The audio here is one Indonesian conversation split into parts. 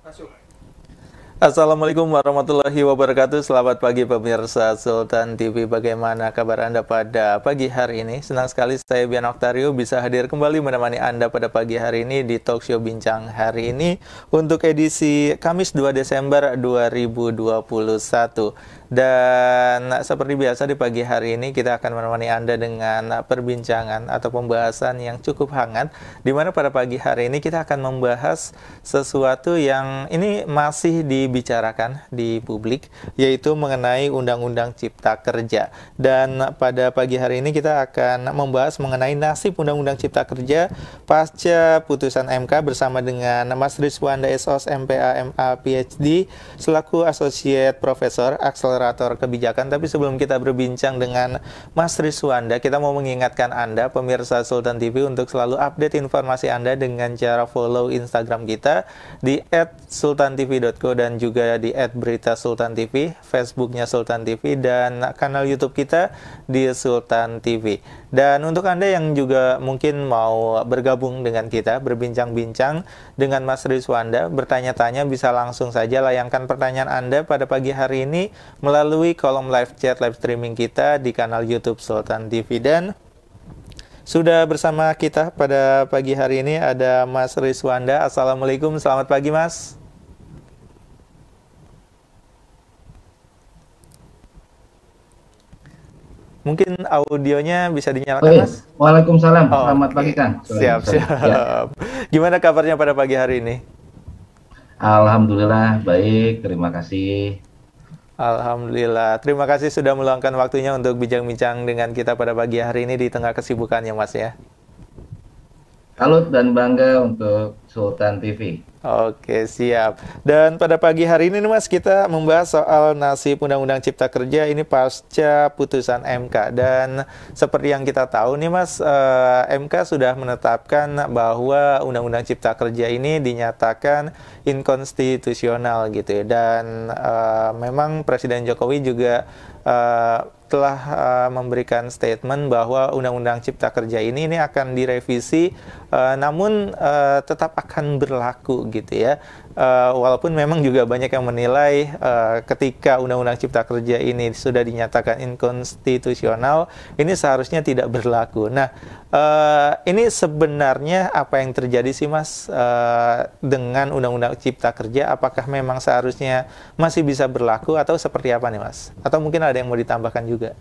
Assalamualaikum warahmatullahi wabarakatuh. Selamat pagi pemirsa Sultan TV. Bagaimana kabar Anda pada pagi hari ini? Senang sekali saya Bian Oktario bisa hadir kembali menemani Anda pada pagi hari ini di Talkshow Bincang hari ini untuk edisi Kamis 2 Desember 2021. Dan seperti biasa di pagi hari ini kita akan menemani Anda dengan perbincangan atau pembahasan yang cukup hangat, di mana pada pagi hari ini kita akan membahas sesuatu yang ini masih dibicarakan di publik, yaitu mengenai Undang-Undang Cipta Kerja. Dan pada pagi hari ini kita akan membahas mengenai nasib Undang-Undang Cipta Kerja pasca putusan MK bersama dengan Mas Rizwanda SOS MPA MA PhD selaku Associate Professor Akselerator Kebijakan. Tapi sebelum kita berbincang dengan Mas Rizwanda, kita mau mengingatkan Anda pemirsa Sultan TV untuk selalu update informasi Anda dengan cara follow Instagram kita di @sultantv.co dan juga di @beritasultantv, Facebooknya Sultan TV, dan kanal YouTube kita di Sultan TV. Dan untuk Anda yang juga mungkin mau bergabung dengan kita, berbincang-bincang dengan Mas Rizwanda, bertanya-tanya, bisa langsung saja layangkan pertanyaan Anda pada pagi hari ini melalui kolom live chat, live streaming kita di kanal YouTube Sultan TV. Dan sudah bersama kita pada pagi hari ini ada Mas Rizwanda. Assalamualaikum, selamat pagi Mas. Mungkin audionya bisa dinyalakan, Mas? Waalaikumsalam. Oh, Selamat oke. pagi, Kang. Siap, Sorry. Ya. siap. Gimana kabarnya pada pagi hari ini? Alhamdulillah baik, terima kasih. Alhamdulillah. Terima kasih sudah meluangkan waktunya untuk bincang-bincang dengan kita pada pagi hari ini di tengah kesibukannya, Mas ya. Salut dan bangga untuk Sultan TV. Oke, siap. Dan pada pagi hari ini nih Mas, kita membahas soal nasib Undang-Undang Cipta Kerja ini pasca putusan MK. Dan seperti yang kita tahu nih Mas, MK sudah menetapkan bahwa Undang-Undang Cipta Kerja ini dinyatakan inkonstitusional gitu ya. Dan memang Presiden Jokowi juga telah memberikan statement bahwa Undang-Undang Cipta Kerja ini akan direvisi, namun tetap akan berlaku gitu ya. Walaupun memang juga banyak yang menilai ketika Undang-Undang Cipta Kerja ini sudah dinyatakan inkonstitusional, ini seharusnya tidak berlaku. Nah, ini sebenarnya apa yang terjadi sih Mas dengan Undang-Undang Cipta Kerja? Apakah memang seharusnya masih bisa berlaku atau seperti apa nih Mas? Atau mungkin ada yang mau ditambahkan juga?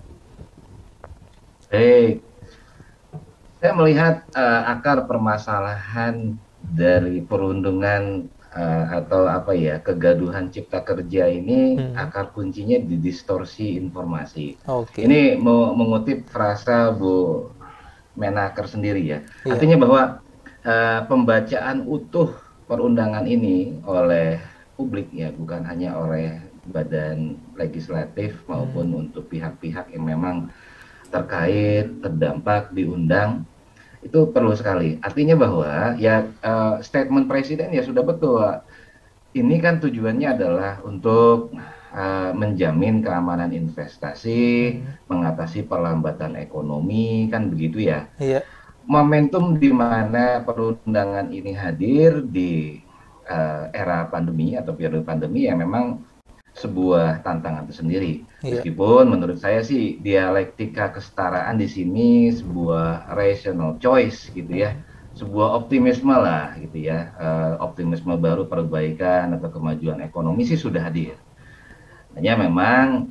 Baik, saya melihat akar permasalahan dari perundungan atau apa ya, kegaduhan cipta kerja ini, akar kuncinya di distorsi informasi. Oke. Ini mengutip frasa Bu Menaker sendiri ya. Iya. Artinya bahwa pembacaan utuh perundangan ini oleh publik ya, bukan hanya oleh badan legislatif maupun untuk pihak-pihak yang memang terkait, terdampak, diundang, itu perlu sekali. Artinya bahwa ya statement presiden ya sudah betul. Ini kan tujuannya adalah untuk menjamin keamanan investasi, mengatasi perlambatan ekonomi, kan begitu ya. Iya. Momentum di mana perundangan ini hadir di era pandemi atau periode pandemi ya memang sebuah tantangan tersendiri. Iya. Meskipun menurut saya sih dialektika kesetaraan di sini sebuah rational choice gitu ya, sebuah optimisme lah gitu ya, optimisme baru perbaikan atau kemajuan ekonomi sih sudah hadir. Hanya memang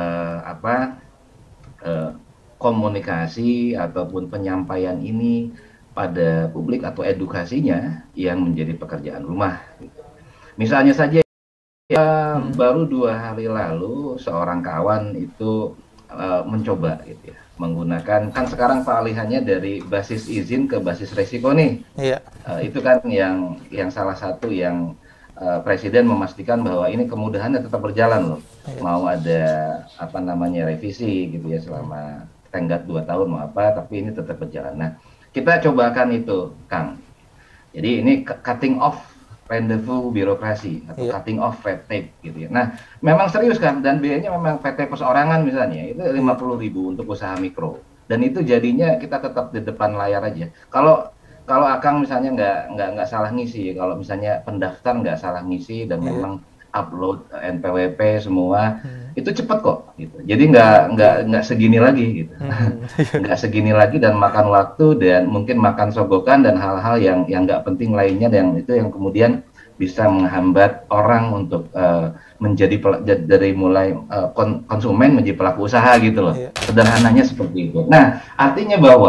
komunikasi ataupun penyampaian ini pada publik atau edukasinya yang menjadi pekerjaan rumah. Gitu. Misalnya saja baru 2 hari lalu seorang kawan itu mencoba gitu ya, menggunakan, kan sekarang peralihannya dari basis izin ke basis resiko nih. Iya. Itu kan yang salah satu yang Presiden memastikan bahwa ini kemudahannya tetap berjalan loh. Iya. Mau ada apa namanya revisi gitu ya selama tenggat 2 tahun mau apa, tapi ini tetap berjalan. Nah, kita cobakan itu, Kang. Jadi ini cutting off rendezvous birokrasi atau cutting off red tape gitu ya. Nah, memang serius kan, dan biayanya memang PT perseorangan misalnya itu 50.000 untuk usaha mikro. Dan itu jadinya kita tetap di depan layar aja. Kalau kalau Akang misalnya nggak salah ngisi, kalau misalnya pendaftar nggak salah ngisi dan Iya. memang upload NPWP semua, Hmm. itu cepet kok gitu. Jadi nggak Oke. segini lagi gitu. Hmm. Nggak segini lagi dan makan waktu dan mungkin makan sogokan dan hal-hal yang nggak penting lainnya, dan itu yang kemudian bisa menghambat orang untuk menjadi dari mulai konsumen menjadi pelaku usaha gitu loh. Iya. Sederhananya seperti itu. Nah, artinya bahwa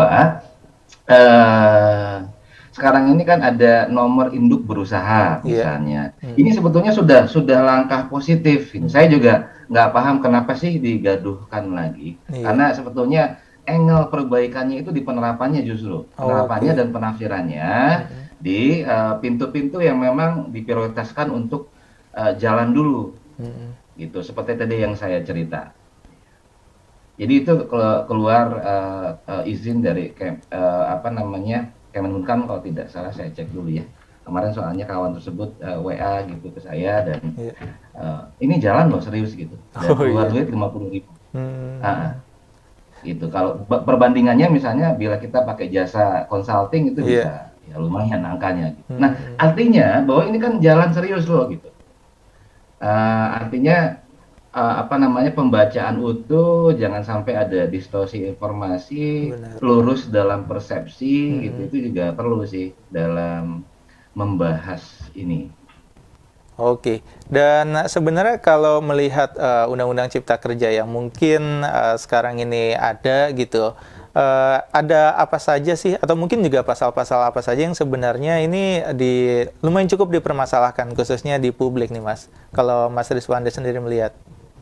eh, sekarang ini kan ada nomor induk berusaha Iya. misalnya. Ini Hmm. sebetulnya sudah langkah positif. Saya Hmm. juga nggak paham kenapa sih digaduhkan lagi. Iya. Karena sebetulnya angle perbaikannya itu di penerapannya, justru penerapannya Oke. dan penafsirannya Hmm. di pintu-pintu yang memang diprioritaskan untuk jalan dulu Hmm. gitu. Seperti tadi yang saya cerita. Jadi itu keluar izin dari apa namanya, Kemenkumham kalau tidak salah, saya cek dulu ya. Kemarin soalnya kawan tersebut WA gitu ke saya, dan Iya. ini jalan loh serius gitu. Dan Oh keluar iya. duit 50.000. Hmm. Gitu. Kalau perbandingannya misalnya bila kita pakai jasa consulting itu Iya. bisa ya lumayan angkanya. Gitu. Nah, Hmm. artinya bahwa ini kan jalan serius loh gitu. Artinya apa namanya, pembacaan utuh, jangan sampai ada distorsi informasi, Benar. lurus dalam persepsi gitu, Hmm. itu juga perlu sih dalam membahas ini. Oke, dan sebenarnya kalau melihat Undang-Undang Cipta Kerja yang mungkin sekarang ini ada gitu, ada apa saja sih, atau mungkin juga pasal-pasal apa saja yang sebenarnya ini lumayan cukup dipermasalahkan, khususnya di publik nih Mas, kalau Mas Rizwanda sendiri melihat?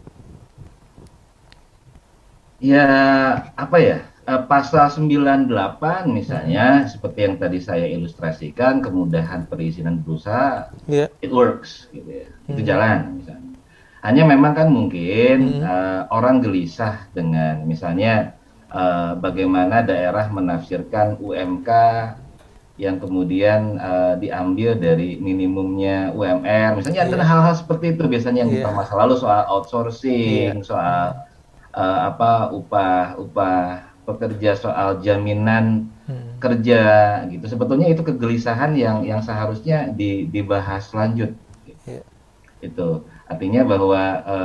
Ya, apa ya, pasal 98 Mm-mm. misalnya, seperti yang tadi saya ilustrasikan, kemudahan perizinan berusaha, Iya. it works, gitu ya. Itu Mm-mm. jalan, misalnya. Hanya memang kan mungkin Mm-mm. orang gelisah dengan misalnya bagaimana daerah menafsirkan UMK yang kemudian diambil dari minimumnya UMR. Misalnya ada Iya. hal-hal seperti itu biasanya yang Iya. dipermasalahkan. Lalu soal Iya. outsourcing, soal Mm. apa, upah pekerja, soal jaminan Mm. kerja gitu. Sebetulnya itu kegelisahan yang seharusnya dibahas lanjut. Iya. Itu artinya bahwa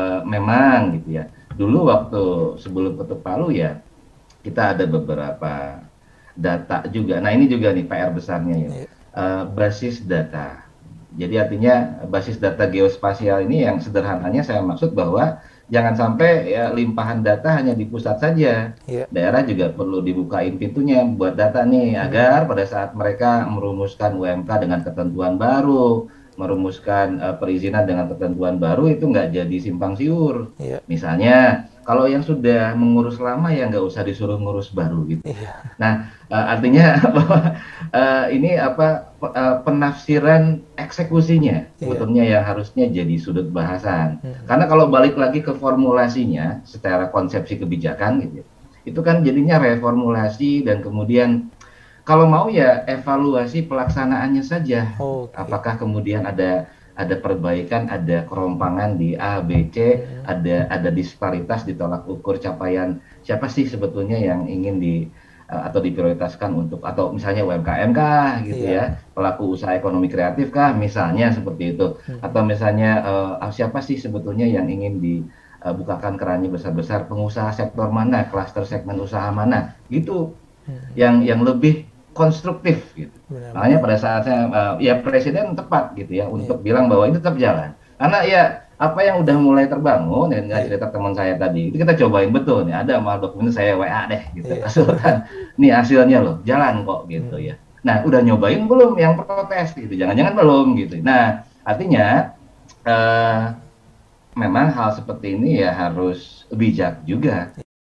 memang gitu ya. Dulu waktu sebelum ketuk palu ya, kita ada beberapa data juga. Nah, ini juga nih PR besarnya ya. Iya. Basis data. Jadi artinya basis data geospasial ini yang sederhananya saya maksud bahwa jangan sampai ya, limpahan data hanya di pusat saja. Iya. Daerah juga perlu dibukain pintunya buat data nih, Mm. agar pada saat mereka merumuskan UMK dengan ketentuan baru, merumuskan perizinan dengan ketentuan baru, itu nggak jadi simpang siur. Iya. Misalnya, kalau yang sudah mengurus lama ya nggak usah disuruh ngurus baru gitu. Iya. Nah, artinya bahwa ini apa, penafsiran eksekusinya Iya. sebetulnya yang harusnya jadi sudut bahasan. Mm. Karena kalau balik lagi ke formulasinya secara konsepsi kebijakan gitu, itu kan jadinya reformulasi dan kemudian kalau mau ya evaluasi pelaksanaannya saja. Oke. Apakah kemudian ada perbaikan, ada kerompangan di A, B, C, Mm. ada disparitas di tolak ukur capaian siapa sih sebetulnya yang ingin atau diprioritaskan untuk, atau misalnya UMKM kah gitu Iya. ya, pelaku usaha ekonomi kreatif kah misalnya seperti itu, Mm. atau misalnya siapa sih sebetulnya yang ingin dibukakan kerannya besar-besar, pengusaha sektor mana, klaster segmen usaha mana gitu, Mm. yang lebih konstruktif gitu. Makanya Benar-benar. pada saat saya ya presiden tepat gitu ya Iya. untuk bilang bahwa itu tetap jalan. Karena ya apa yang udah mulai terbangun dengan Iya. cerita teman saya tadi itu kita cobain betul nih, ada malah dokumen saya WA deh gitu Iya. ke Sultan, nih hasilnya loh jalan kok gitu Mm. ya. Nah, udah nyobain belum yang protes gitu, jangan-jangan belum gitu. Nah, artinya eh, memang hal seperti ini ya harus bijak juga.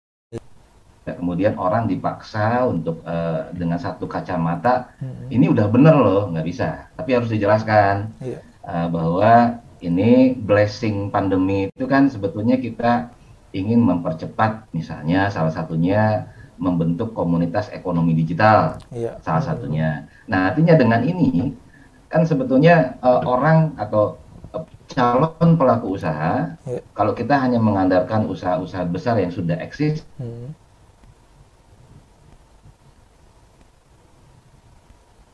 Kemudian orang dipaksa untuk dengan satu kacamata, Mm. ini udah bener loh, nggak bisa. Tapi harus dijelaskan Iya. bahwa ini blessing pandemi itu kan sebetulnya kita ingin mempercepat, misalnya salah satunya membentuk komunitas ekonomi digital, Iya. salah satunya. Nah, artinya dengan ini kan sebetulnya orang atau calon pelaku usaha, Iya. kalau kita hanya mengandalkan usaha-usaha besar yang sudah eksis, Mm.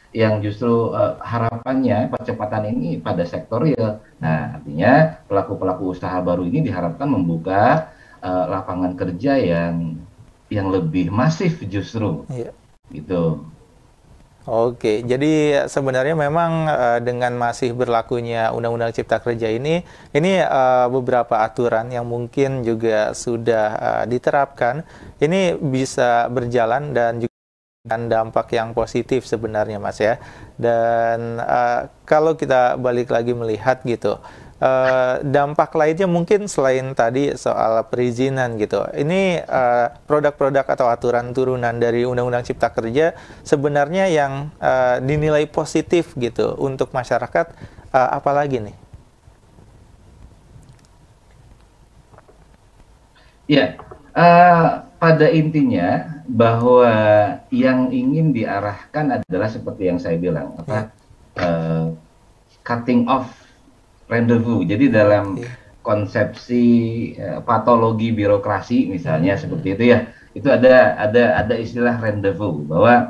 yang justru harapannya percepatan ini pada sektor real. Nah, artinya pelaku-pelaku usaha baru ini diharapkan membuka lapangan kerja yang lebih masif justru, Iya. gitu. Oke, jadi sebenarnya memang dengan masih berlakunya Undang-Undang Cipta Kerja ini beberapa aturan yang mungkin juga sudah diterapkan, ini bisa berjalan dan juga dengan dampak yang positif sebenarnya, Mas ya. Dan kalau kita balik lagi melihat gitu, dampak lainnya mungkin selain tadi soal perizinan gitu. Ini produk-produk atau aturan turunan dari Undang-Undang Cipta Kerja sebenarnya yang dinilai positif gitu untuk masyarakat, apalagi nih? Ya, pada intinya bahwa yang ingin diarahkan adalah seperti yang saya bilang, Ya, eh, cutting off rendezvous. Jadi dalam oke. konsepsi patologi birokrasi misalnya seperti Hmm, itu ya, itu ada istilah rendezvous bahwa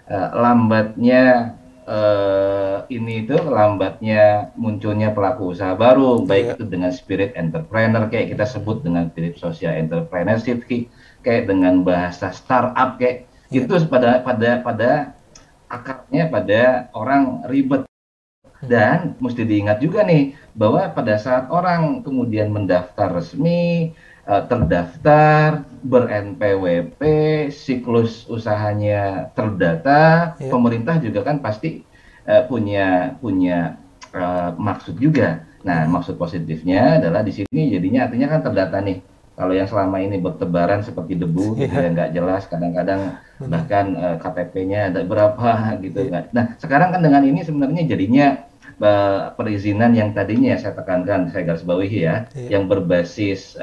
lambatnya munculnya pelaku usaha baru, iya, baik itu dengan spirit entrepreneur kayak kita sebut dengan spirit social entrepreneurship, kayak dengan bahasa startup kayak iya. itu pada akarnya pada orang ribet. Dan mesti diingat juga nih bahwa pada saat orang kemudian mendaftar resmi, terdaftar, ber-NPWP, siklus usahanya terdata, Iya. pemerintah juga kan pasti punya punya maksud juga. Nah, Hmm, maksud positifnya adalah di sini jadinya artinya kan terdata nih. Kalau yang selama ini bertebaran seperti debu gitu ya, iya, nggak jelas, kadang-kadang benar. bahkan KTP-nya ada berapa gitu Iya, nggak. Nah, sekarang kan dengan ini sebenarnya jadinya perizinan yang tadinya saya tekankan, saya garis bawahi ya, iya. yang berbasis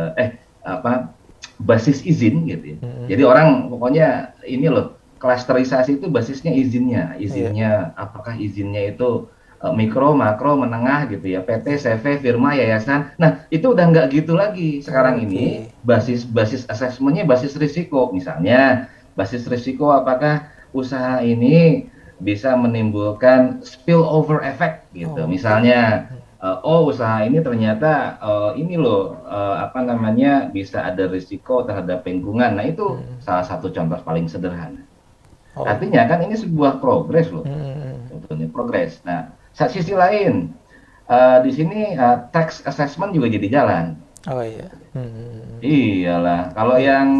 apa basis izin gitu ya. Hmm, Jadi orang pokoknya ini loh, klasterisasi itu basisnya izinnya, iya. izinnya apakah izinnya itu mikro, makro, menengah gitu ya, PT, CV, firma, yayasan. Nah, itu udah nggak gitu lagi. Sekarang ini Oke. basis asesmennya basis risiko. Misalnya, basis risiko apakah usaha ini bisa menimbulkan spillover effect gitu. Oke. Misalnya, oh usaha ini ternyata ini loh apa namanya bisa ada risiko terhadap lingkungan. Nah, itu Hmm, salah satu contoh paling sederhana. oh. Artinya kan ini sebuah progres loh, Hmm, sebetulnya progres. Nah, sisi lain di sini tax assessment juga jadi jalan. oh iya. Hmm, Iyalah, kalau iya. yang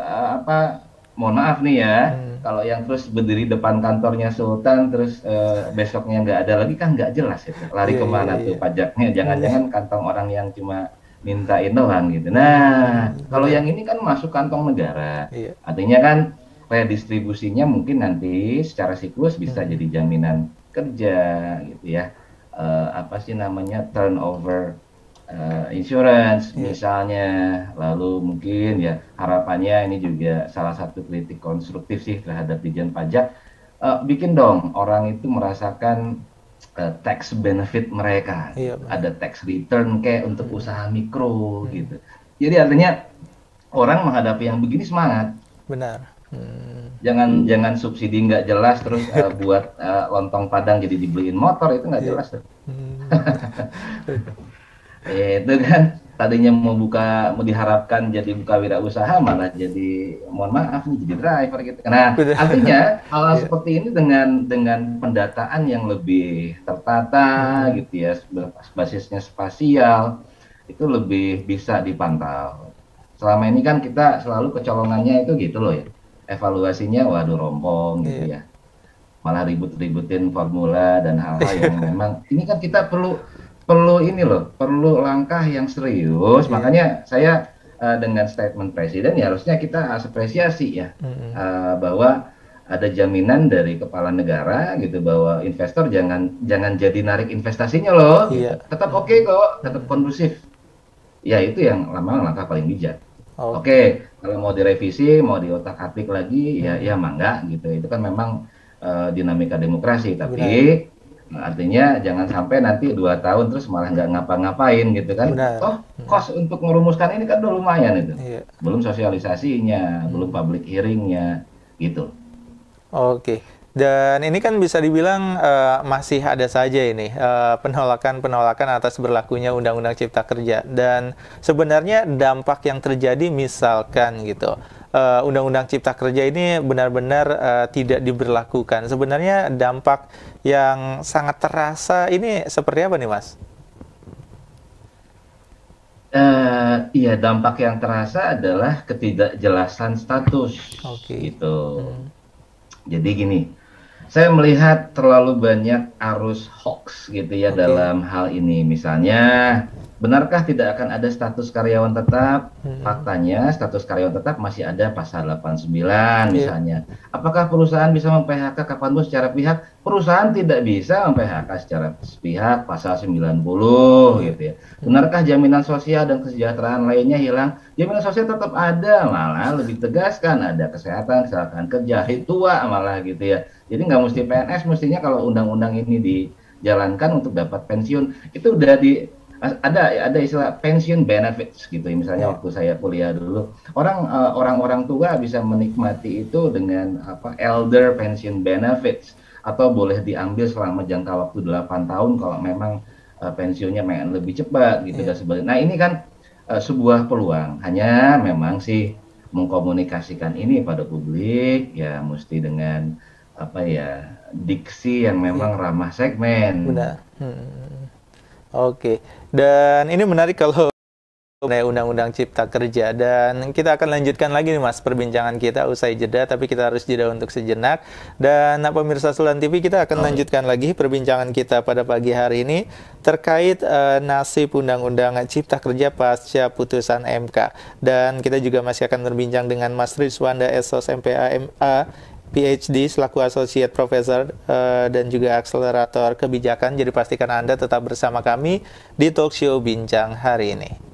mohon maaf nih ya, Hmm, kalau yang terus berdiri depan kantornya Sultan, terus besoknya nggak ada lagi kan nggak jelas itu. Lari iya, iya, kemana tuh iya. pajaknya? Iya. Jangan-jangan kantong orang yang cuma mintain doang gitu. Nah, kalau Benar. yang ini kan masuk kantong negara. Iya. Artinya kan redistribusinya mungkin nanti secara siklus bisa Hmm, jadi jaminan kerja gitu ya. Apa sih namanya turnover insurance iya. misalnya, lalu mungkin ya harapannya ini juga salah satu kritik konstruktif sih terhadap Dijen Pajak, bikin dong orang itu merasakan tax benefit mereka Iya, gitu, benar. ada tax return kayak untuk Hmm, usaha mikro hmm, gitu. Jadi artinya orang menghadapi yang begini semangat, benar. Hmm. jangan jangan subsidi nggak jelas terus buat lontong Padang jadi dibeliin motor, itu nggak Iya. jelas tuh. Hmm. Itu kan tadinya mau diharapkan jadi buka wirausaha malah jadi mohon maaf nih jadi driver gitu. Nah, artinya Benar. hal-hal Iya. seperti ini dengan pendataan yang lebih tertata Hmm. gitu ya, basisnya spasial itu lebih bisa dipantau. Selama ini kan kita selalu kecolongannya itu gitu loh ya. Evaluasinya waduh rompong gitu Iya. ya, malah ribut-ributin formula dan hal-hal yang memang ini kan kita perlu perlu ini loh, perlu langkah yang serius. Iya. Makanya saya dengan statement presiden ya harusnya kita apresiasi ya, Hmm. bahwa ada jaminan dari kepala negara gitu bahwa investor jangan jangan jadi narik investasinya loh Iya. gitu. Tetap oke Hmm. kok, tetap Hmm. kondusif. Ya itu yang lama langkah paling bijak. Oke. Oke, kalau mau direvisi, mau diotak-atik lagi, ya Hmm. mangga gitu. Itu kan memang dinamika demokrasi. Tapi Benar. artinya jangan sampai nanti 2 tahun terus malah nggak ngapa-ngapain gitu kan. Benar. Toh Hmm. kos untuk merumuskan ini kan udah lumayan itu. Iya. Belum sosialisasinya, belum Hmm. public hearingnya, gitu. Oke. Dan ini kan bisa dibilang masih ada saja ini penolakan atas berlakunya Undang-Undang Cipta Kerja. Dan sebenarnya dampak yang terjadi misalkan gitu, Undang-Undang Cipta Kerja ini benar-benar tidak diberlakukan. Sebenarnya dampak yang sangat terasa ini seperti apa nih, Mas? Iya, dampak yang terasa adalah ketidakjelasan status, Oke. gitu. Jadi gini, saya melihat terlalu banyak arus hoax gitu ya Oke. dalam hal ini. Misalnya, benarkah tidak akan ada status karyawan tetap? Faktanya status karyawan tetap masih ada pasal 89 Iya. misalnya. Apakah perusahaan bisa mem-PHK kapanpun secara pihak? Perusahaan tidak bisa mem-PHK secara sepihak, pasal 90 Iya. gitu ya. Benarkah jaminan sosial dan kesejahteraan lainnya hilang? Jaminan sosial tetap ada, malah lebih tegas kan, ada kesehatan, kecelakaan kerja, hari tua malah gitu ya. Jadi nggak mesti PNS, mestinya kalau undang-undang ini dijalankan untuk dapat pensiun, itu udah ada istilah pension benefits gitu. Misalnya Iya. waktu saya kuliah dulu, orang-orang tua bisa menikmati itu dengan elder pension benefits, atau boleh diambil selama jangka waktu 8 tahun kalau memang pensiunnya lebih cepat gitu dan Iya. sebagainya. Nah, ini kan sebuah peluang, hanya memang sih mengkomunikasikan ini pada publik ya mesti dengan diksi yang Iya. memang ramah segmen. Benar. Oke. Dan ini menarik kalau mengenai Undang-Undang Cipta Kerja, dan kita akan lanjutkan lagi nih Mas perbincangan kita usai jeda, tapi kita harus jeda untuk sejenak. Dan pemirsa Sultan TV, kita akan lanjutkan lagi perbincangan kita pada pagi hari ini terkait nasib Undang-Undang Cipta Kerja pasca putusan MK. Dan kita juga masih akan berbincang dengan Mas Rizwanda Esos MPA MA PhD selaku Associate Professor dan juga Akselerator Kebijakan. Jadi pastikan Anda tetap bersama kami di Talk Show Bincang hari ini.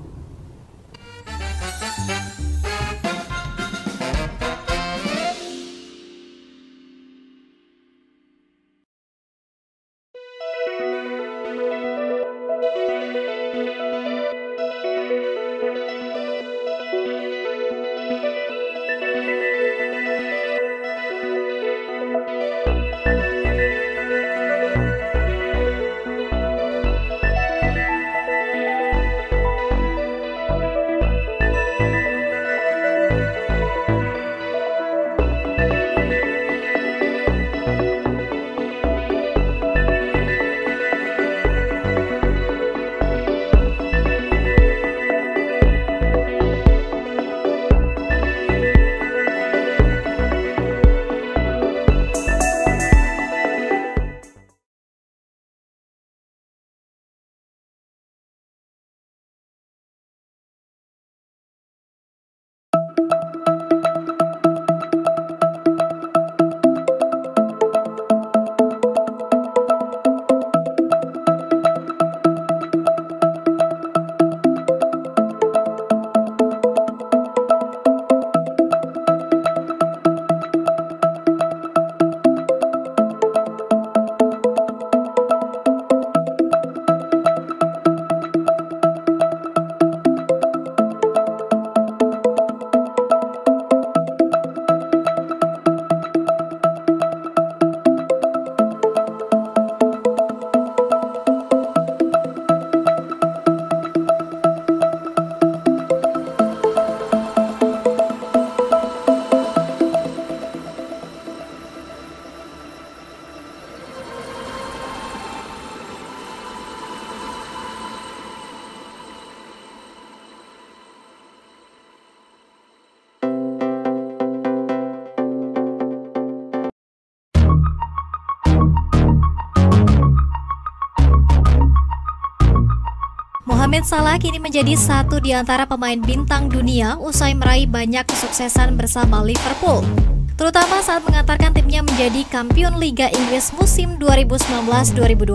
Mohamed Salah kini menjadi satu di antara pemain bintang dunia usai meraih banyak kesuksesan bersama Liverpool, terutama saat mengantarkan timnya menjadi kampiun Liga Inggris musim 2019-2020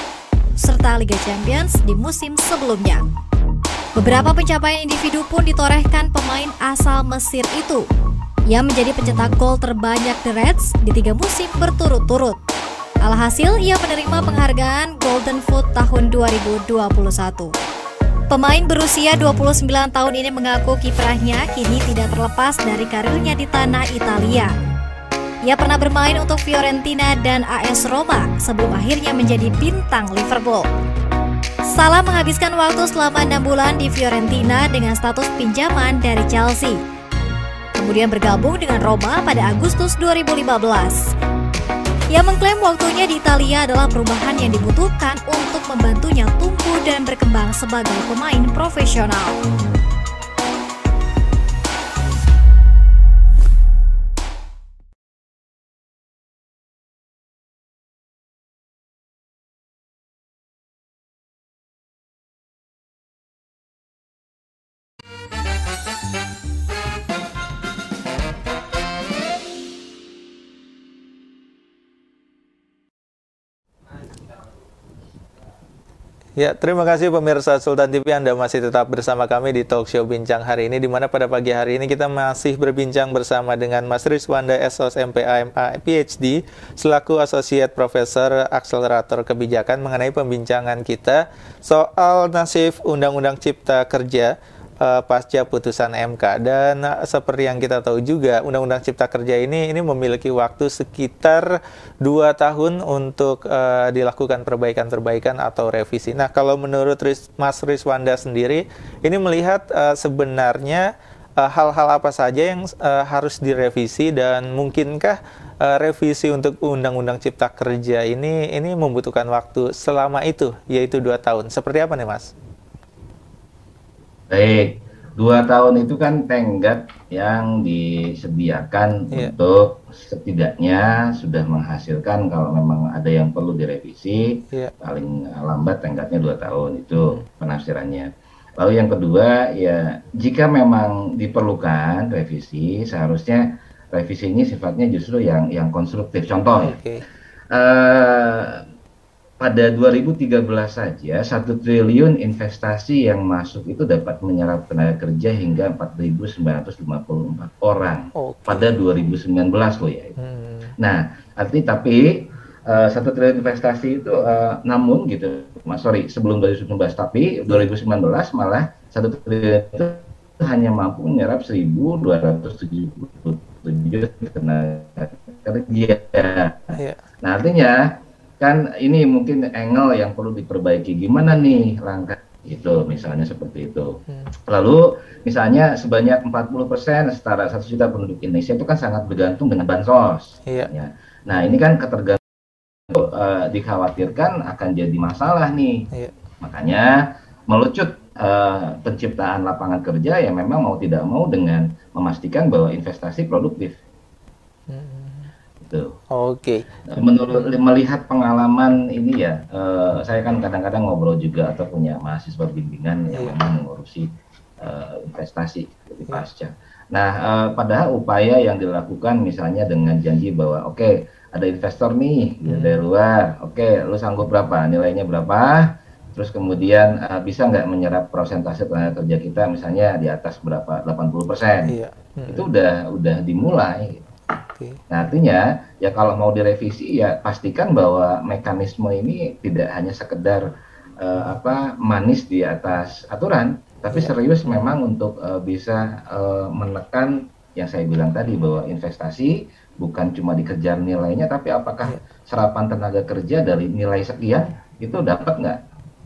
serta Liga Champions di musim sebelumnya. Beberapa pencapaian individu pun ditorehkan pemain asal Mesir itu. Ia menjadi pencetak gol terbanyak The Reds di 3 musim berturut-turut. Alhasil, ia menerima penghargaan Golden Foot tahun 2021. Pemain berusia 29 tahun ini mengaku kiprahnya kini tidak terlepas dari karirnya di tanah Italia. Ia pernah bermain untuk Fiorentina dan AS Roma sebelum akhirnya menjadi bintang Liverpool. Salah menghabiskan waktu selama 6 bulan di Fiorentina dengan status pinjaman dari Chelsea. Kemudian bergabung dengan Roma pada Agustus 2015. Ia mengklaim waktunya di Italia adalah perubahan yang dibutuhkan untuk membantunya tumbuh dan berkembang sebagai pemain profesional. Ya, terima kasih pemirsa Sultan TV, Anda masih tetap bersama kami di Talk Show Bincang hari ini, di mana pada pagi hari ini kita masih berbincang bersama dengan Mas Rizwanda SOS MPA MA PhD selaku Associate Professor Akselerator Kebijakan mengenai pembincangan kita soal nasib Undang-Undang Cipta Kerja pasca putusan MK. Dan seperti yang kita tahu juga, Undang-Undang Cipta Kerja ini memiliki waktu sekitar 2 tahun untuk dilakukan perbaikan-perbaikan atau revisi. Nah, kalau menurut Mas Rizwanda sendiri, ini melihat sebenarnya hal-hal apa saja yang harus direvisi, dan mungkinkah revisi untuk Undang-Undang Cipta Kerja ini membutuhkan waktu selama itu, yaitu 2 tahun. Seperti apa nih, Mas? Baik, 2 tahun itu kan tenggat yang disediakan untuk setidaknya sudah menghasilkan kalau memang ada yang perlu direvisi, paling lambat tenggatnya 2 tahun, itu penafsirannya. Lalu yang kedua, ya jika memang diperlukan revisi, seharusnya revisi ini sifatnya justru yang konstruktif. Contoh, pada 2013 saja 1 triliun investasi yang masuk itu dapat menyerap tenaga kerja hingga 4.954 orang pada 2019 loh ya. Nah, tapi 1 triliun investasi itu namun gitu, sebelum 2019, tapi 2019 malah 1 triliun itu hanya mampu menyerap 1.277 tenaga kerja. Nah, artinya kan ini mungkin angle yang perlu diperbaiki, gimana nih langkah itu, misalnya seperti itu. Lalu misalnya sebanyak 40% setara 1 juta penduduk Indonesia itu kan sangat bergantung dengan bansos. Nah, ini kan ketergantungan dikhawatirkan akan jadi masalah nih. Makanya melucut penciptaan lapangan kerja yang memang mau tidak mau dengan memastikan bahwa investasi produktif. Melihat pengalaman ini ya, saya kan kadang-kadang ngobrol juga atau punya mahasiswa bimbingan yang memang mengurusi investasi di pasca. Nah, padahal upaya yang dilakukan misalnya dengan janji bahwa ada investor nih dari luar, lu sanggup berapa, nilainya berapa, terus kemudian bisa nggak menyerap persentase tenaga kerja kita misalnya di atas berapa, 80%. Itu udah dimulai. Nah, artinya ya kalau mau direvisi ya pastikan bahwa mekanisme ini tidak hanya sekedar manis di atas aturan, tapi serius memang untuk bisa menekan yang saya bilang tadi, bahwa investasi bukan cuma dikejar nilainya, tapi apakah serapan tenaga kerja dari nilai sekian itu dapat nggak?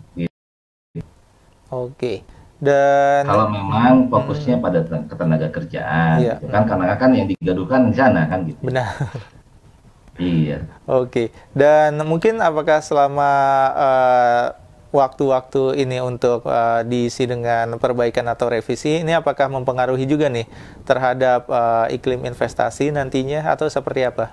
Dan kalau memang fokusnya pada ketenaga kerjaan, gitu kan, karena kan yang digaduhkan di sana kan gitu. Benar. Iya. Dan mungkin apakah selama waktu-waktu ini untuk diisi dengan perbaikan atau revisi, ini apakah mempengaruhi juga nih terhadap iklim investasi nantinya atau seperti apa?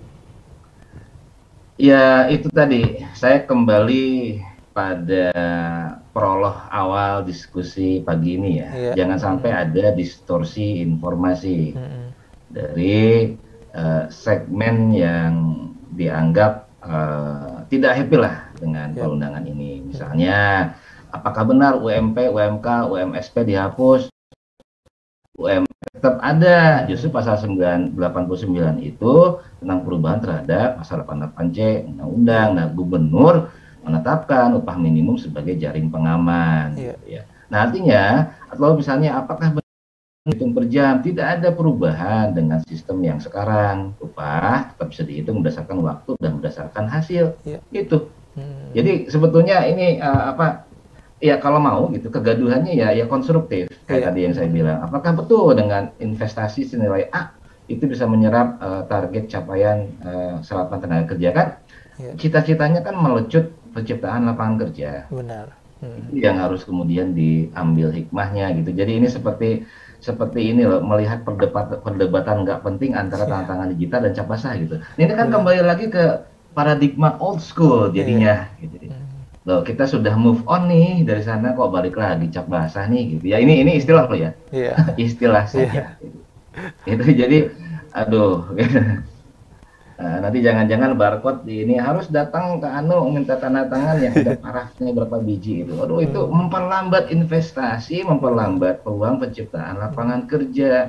Ya, itu tadi saya kembali pada prolog awal diskusi pagi ini ya. Jangan sampai ada distorsi informasi dari segmen yang dianggap tidak happy lah dengan perundangan ini. Misalnya, apakah benar UMP, UMK, UMSP dihapus? UMP tetap ada. Justru pasal 89 itu tentang perubahan terhadap pasal 88C Undang-Undang. Nah, gubernur menetapkan upah minimum sebagai jaring pengaman. Gitu ya. Nah, artinya, atau misalnya apakah hitung per jam, tidak ada perubahan dengan sistem yang sekarang. Upah tetap bisa dihitung berdasarkan waktu dan berdasarkan hasil. Itu. Jadi sebetulnya ini ya kalau mau gitu kegaduhannya ya konstruktif kayak tadi yang saya bilang. Apakah betul dengan investasi senilai A itu bisa menyerap target capaian serapan tenaga kerja kan? Cita-citanya kan melecut penciptaan lapangan kerja. Benar. Itu yang harus kemudian diambil hikmahnya gitu. Jadi ini seperti ini loh, melihat perdebatan nggak penting antara tantangan digital dan cap basah gitu. Ini kan kembali lagi ke paradigma old school jadinya. Gitu. Loh, kita sudah move on nih dari sana kok balik lagi cap basah nih gitu. Ya ini istilah loh ya. Istilah saja. Itu jadi aduh. Nanti jangan-jangan barcode di ini harus datang ke minta tanda tangan yang ada parafnya berapa biji itu. Aduh itu memperlambat investasi, memperlambat peluang penciptaan lapangan kerja.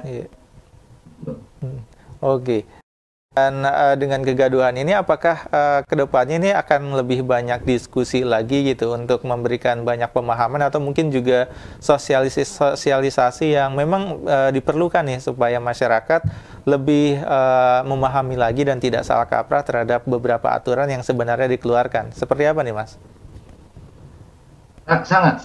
Oke. Dan dengan kegaduhan ini apakah kedepannya ini akan lebih banyak diskusi lagi gitu untuk memberikan banyak pemahaman atau mungkin juga sosialisasi yang memang diperlukan nih supaya masyarakat lebih memahami lagi dan tidak salah kaprah terhadap beberapa aturan yang sebenarnya dikeluarkan. Seperti apa nih Mas? Sangat.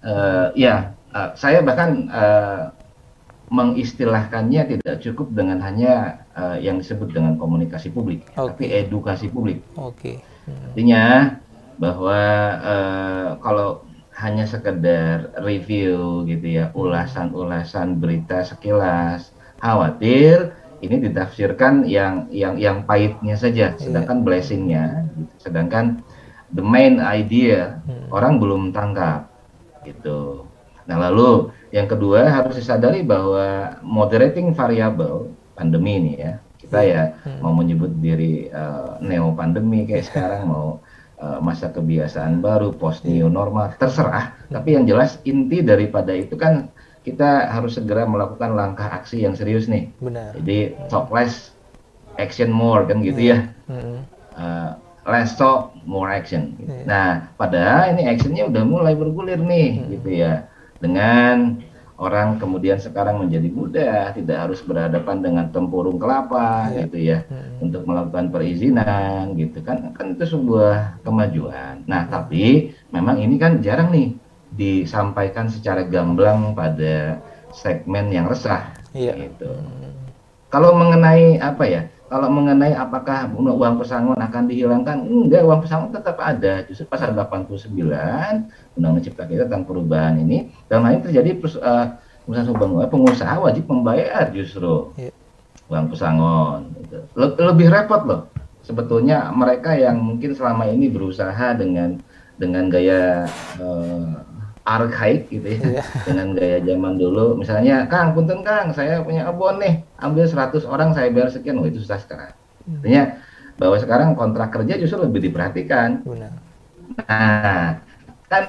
Saya bahkan mengistilahkannya tidak cukup dengan hanya yang disebut dengan komunikasi publik, tapi edukasi publik. Artinya bahwa kalau hanya sekedar review gitu ya, ulasan-ulasan berita sekilas, khawatir ini ditafsirkan yang pahitnya saja, sedangkan blessingnya, sedangkan the main idea orang belum tangkap gitu. Nah lalu yang kedua harus disadari bahwa moderating variable pandemi ini ya, kita ya mau menyebut diri neo pandemi kayak sekarang, mau masa kebiasaan baru, post new normal, terserah. Tapi yang jelas inti daripada itu kan kita harus segera melakukan langkah aksi yang serius nih. Benar. Jadi talk less, action more kan gitu ya. Less talk, more action. Nah, padahal ini actionnya udah mulai bergulir nih gitu ya. Dengan orang kemudian sekarang menjadi mudah, tidak harus berhadapan dengan tempurung kelapa gitu ya, untuk melakukan perizinan gitu kan itu sebuah kemajuan. Nah tapi memang ini kan jarang nih disampaikan secara gamblang pada segmen yang resah gitu. Kalau mengenai kalau mengenai apakah uang pesangon akan dihilangkan, enggak, uang pesangon tetap ada. Justru pasal 89 Undang-Undang Cipta Kerja tentang perubahan ini, dalam hal ini terjadi pengusaha wajib membayar justru uang pesangon. Lebih repot loh sebetulnya mereka yang mungkin selama ini berusaha dengan gaya arkaik gitu ya, dengan gaya zaman dulu. Misalnya, Kang, punten Kang, saya punya abon nih, ambil 100 orang saya bayar sekian, itu susah sekarang. Artinya bahwa sekarang kontrak kerja justru lebih diperhatikan. Nah, kan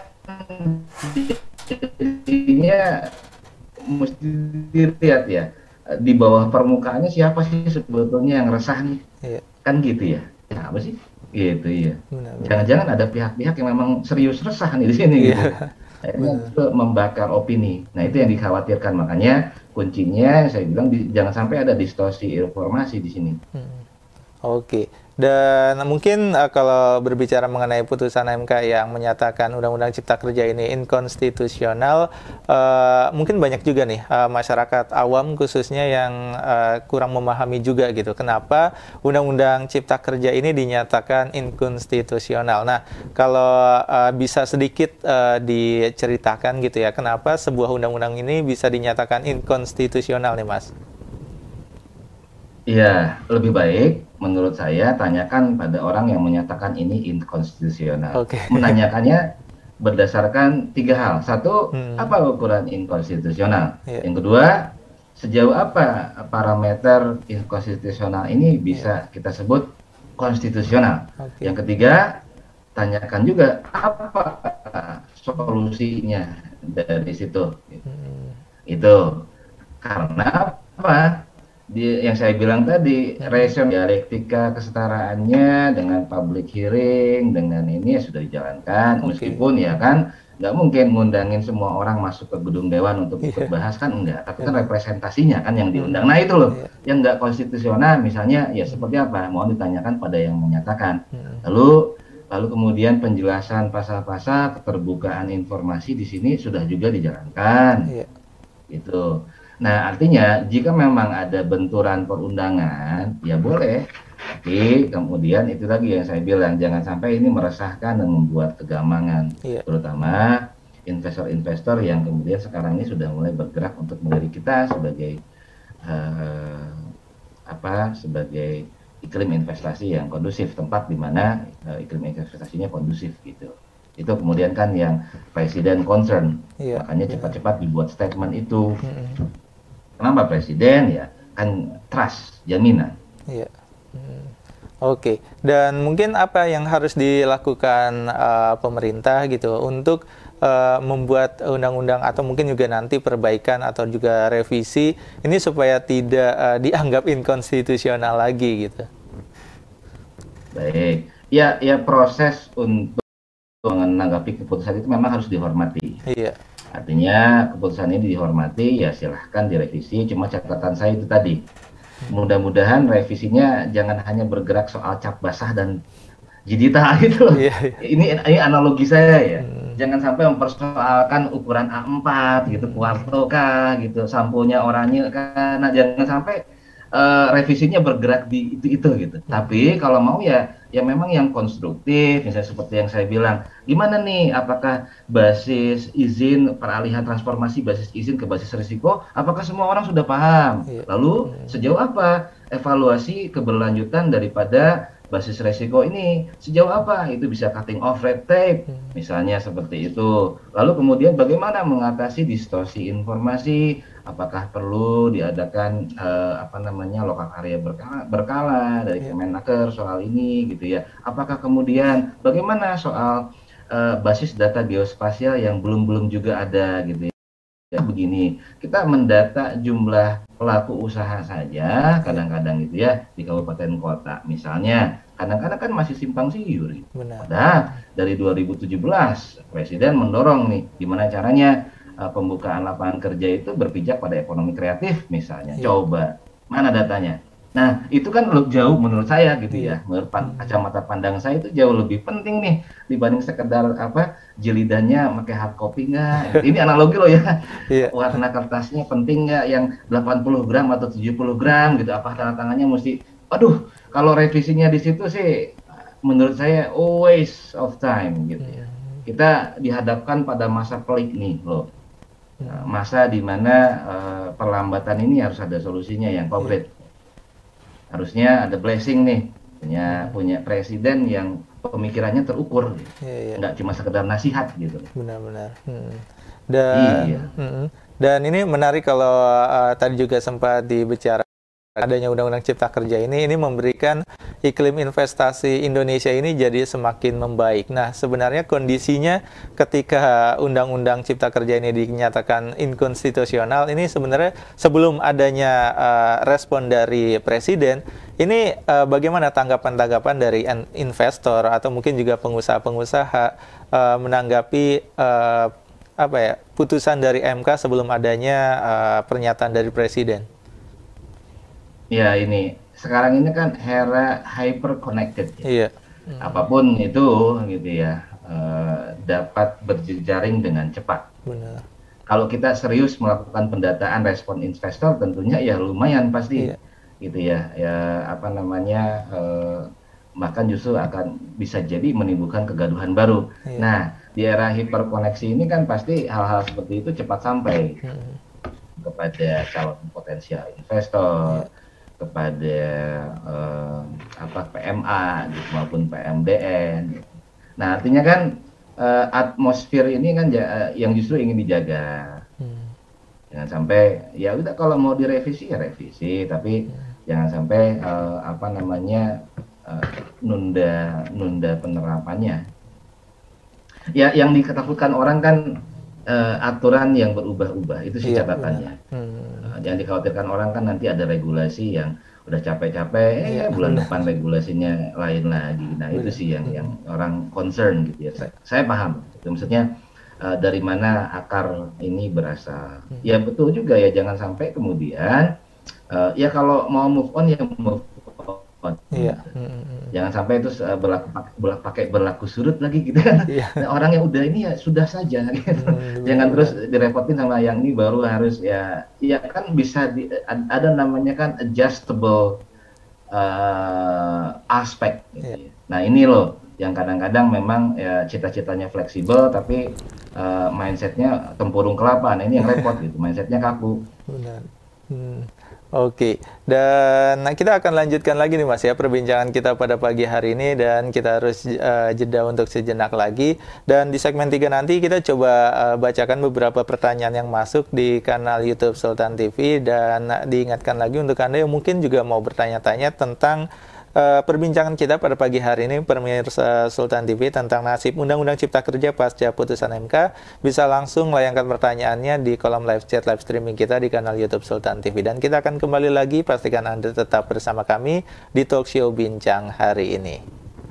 jadinya mesti dilihat ya, di bawah permukaannya siapa sih sebetulnya yang resah nih, kan gitu ya. Apa sih? Gitu ya. Jangan-jangan ada pihak-pihak yang memang serius resah nih di sini gitu. Itu membakar opini. Nah itu yang dikhawatirkan, makanya kuncinya saya bilang jangan sampai ada distorsi informasi di sini. Oke. Dan mungkin kalau berbicara mengenai putusan MK yang menyatakan Undang-Undang Cipta Kerja ini inkonstitusional, mungkin banyak juga nih masyarakat awam khususnya yang kurang memahami juga gitu. Kenapa Undang-Undang Cipta Kerja ini dinyatakan inkonstitusional? Nah, kalau bisa sedikit diceritakan gitu ya, kenapa sebuah undang-undang ini bisa dinyatakan inkonstitusional nih, Mas? Iya, lebih baik menurut saya tanyakan pada orang yang menyatakan ini inkonstitusional. Menanyakannya berdasarkan 3 hal. 1, apa ukuran inkonstitusional? Yang kedua, sejauh apa parameter inkonstitusional ini bisa kita sebut konstitusional? Yang ketiga, tanyakan juga apa solusinya dari situ. Itu karena apa? Yang saya bilang tadi, reason dialektika kesetaraannya dengan public hearing, dengan ini ya sudah dijalankan, meskipun ya kan nggak mungkin ngundangin semua orang masuk ke gedung dewan untuk ikut bahas kan enggak, tapi kan representasinya kan yang diundang. Nah itu loh yang nggak konstitusional, misalnya ya seperti apa, mohon ditanyakan pada yang menyatakan. Lalu kemudian penjelasan pasal-pasal, keterbukaan informasi di sini sudah juga dijalankan, gitu. Nah artinya jika memang ada benturan perundangan ya boleh, tapi kemudian itu lagi yang saya bilang, jangan sampai ini meresahkan dan membuat kegamangan, terutama investor-investor yang kemudian sekarang ini sudah mulai bergerak untuk melirik kita sebagai sebagai iklim investasi yang kondusif, tempat di mana iklim investasinya kondusif gitu. Itu kemudian kan yang presiden concern, makanya cepat-cepat dibuat statement itu. Kenapa presiden? Ya kan trust, jaminan. Oke, dan mungkin apa yang harus dilakukan pemerintah gitu untuk membuat undang-undang atau mungkin juga nanti perbaikan atau juga revisi ini supaya tidak dianggap inkonstitusional lagi gitu? Baik, ya proses untuk menanggapi keputusan itu memang harus dihormati. Artinya keputusan ini dihormati, ya silahkan direvisi. Cuma catatan saya itu tadi, mudah-mudahan revisinya jangan hanya bergerak soal cap basah dan jidita gitu loh. Ini analogi saya ya. Jangan sampai mempersoalkan ukuran A4 gitu, kuarto kah gitu, sampulnya oranye kan. Nah, jangan sampai revisinya bergerak di itu gitu. Tapi kalau mau ya memang yang konstruktif, misalnya seperti yang saya bilang, gimana nih, apakah basis izin peralihan transformasi basis izin ke basis risiko, apakah semua orang sudah paham? Lalu sejauh apa evaluasi keberlanjutan daripada basis risiko ini, sejauh apa itu bisa cutting off red tape, misalnya seperti itu. Lalu kemudian bagaimana mengatasi distorsi informasi, apakah perlu diadakan lokal area berkala dari Kemenaker soal ini gitu ya. Apakah kemudian bagaimana soal basis data geospasial yang belum juga ada gitu ya. Begini, kita mendata jumlah pelaku usaha saja kadang-kadang gitu ya di kabupaten kota misalnya, kadang-kadang kan masih simpang siur gitu. Padahal dari 2017 Presiden mendorong nih gimana caranya pembukaan lapangan kerja itu berpijak pada ekonomi kreatif misalnya. Coba mana datanya? Nah itu kan jauh menurut saya gitu ya, menurut kacamata pandang saya itu jauh lebih penting nih dibanding sekedar jilidannya pakai hard copy nggak. Ini analogi loh ya. Warna kertasnya penting nggak, yang 80 gram atau 70 gram gitu, apa tanda tangannya mesti, aduh kalau revisinya di situ sih menurut saya waste of time gitu ya. Kita dihadapkan pada masa pelik nih loh, masa dimana perlambatan ini harus ada solusinya yang konkret. Harusnya ada blessing nih, punya presiden yang pemikirannya terukur, nggak cuma sekedar nasihat gitu. Benar-benar. Dan ini menarik kalau tadi juga sempat dibicara adanya Undang-Undang Cipta Kerja ini memberikan iklim investasi Indonesia ini jadi semakin membaik. Nah, sebenarnya kondisinya ketika Undang-Undang Cipta Kerja ini dinyatakan inkonstitusional, ini sebenarnya sebelum adanya respon dari Presiden, ini bagaimana tanggapan-tanggapan dari investor atau mungkin juga pengusaha-pengusaha menanggapi putusan dari MK sebelum adanya pernyataan dari Presiden? Ya ini sekarang ini kan era hyper connected ya. Apapun itu gitu ya dapat berjejaring dengan cepat. Benar. Kalau kita serius melakukan pendataan respon investor tentunya ya lumayan pasti gitu ya. Bahkan justru akan bisa jadi menimbulkan kegaduhan baru. Nah di era hiperkoneksi ini kan pasti hal-hal seperti itu cepat sampai kepada calon potensial investor, kepada PMA gitu, maupun PMDN. Nah artinya kan atmosfer ini kan yang justru ingin dijaga. Jangan sampai ya udah kalau mau direvisi ya revisi, tapi jangan sampai nunda penerapannya. Ya yang diketakutan orang kan aturan yang berubah-ubah itu sih catatannya. Jangan dikhawatirkan orang kan nanti ada regulasi yang udah capek-capek, bulan depan regulasinya lain lagi. Nah itu sih yang orang concern gitu ya. Saya paham. Itu maksudnya dari mana akar ini berasal. Ya betul juga ya, jangan sampai kemudian ya kalau mau move on ya move on. Iya. Jangan sampai itu berlaku surut lagi gitu kan. Iya. Nah, orang yang udah ini ya sudah saja gitu. Jangan terus direpotin sama yang ini baru harus ya kan bisa ada namanya kan adjustable aspek gitu. Nah ini loh yang kadang-kadang memang ya cita-citanya fleksibel tapi mindsetnya tempurung kelapa. Nah ini yang repot gitu, mindsetnya kaku. Benar. Oke, dan kita akan lanjutkan lagi nih Mas ya perbincangan kita pada pagi hari ini, dan kita harus jeda untuk sejenak lagi. Dan di segmen 3 nanti kita coba bacakan beberapa pertanyaan yang masuk di kanal YouTube Sultan TV, dan diingatkan lagi untuk Anda yang mungkin juga mau bertanya-tanya tentang perbincangan kita pada pagi hari ini pemirsa Sultan TV tentang nasib Undang-Undang Cipta Kerja pasca putusan MK, bisa langsung layangkan pertanyaannya di kolom live chat live streaming kita di kanal YouTube Sultan TV. Dan kita akan kembali lagi, pastikan Anda tetap bersama kami di Talk Show Bincang hari ini.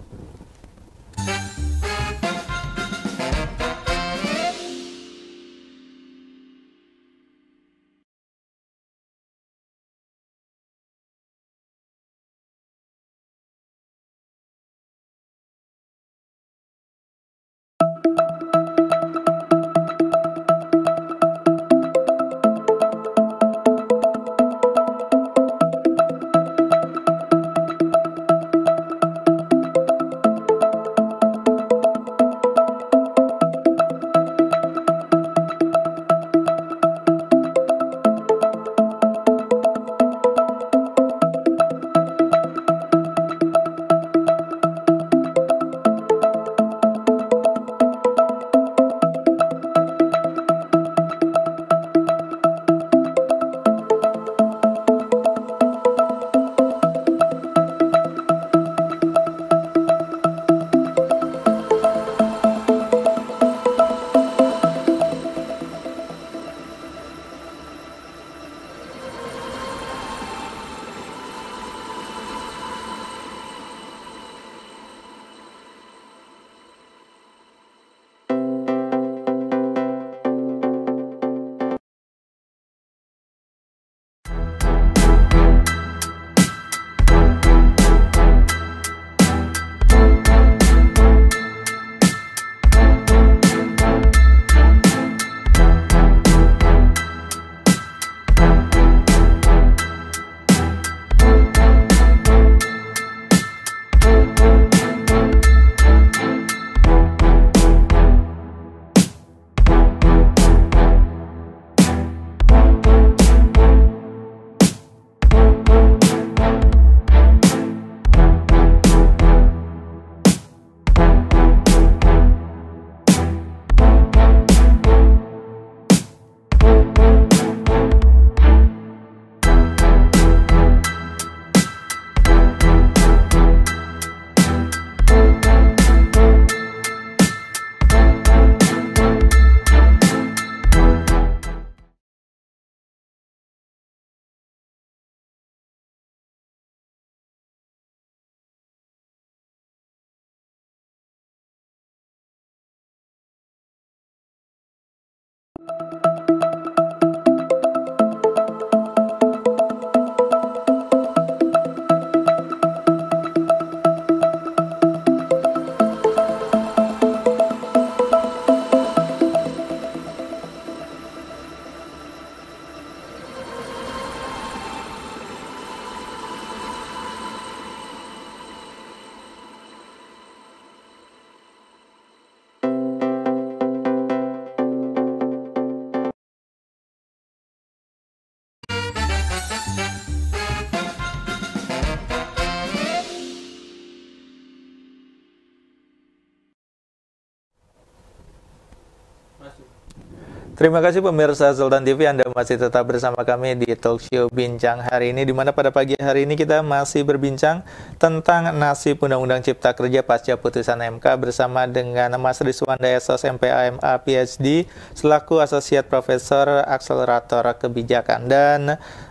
Terima kasih pemirsa Sultan TV, Anda masih tetap bersama kami di Talk Show Bincang hari ini, di mana pada pagi hari ini kita masih berbincang tentang nasib Undang-Undang Cipta Kerja pasca putusan MK bersama dengan Mas Rizwanda SOS MPA MA PhD selaku Asosiat Profesor Akselerator Kebijakan. Dan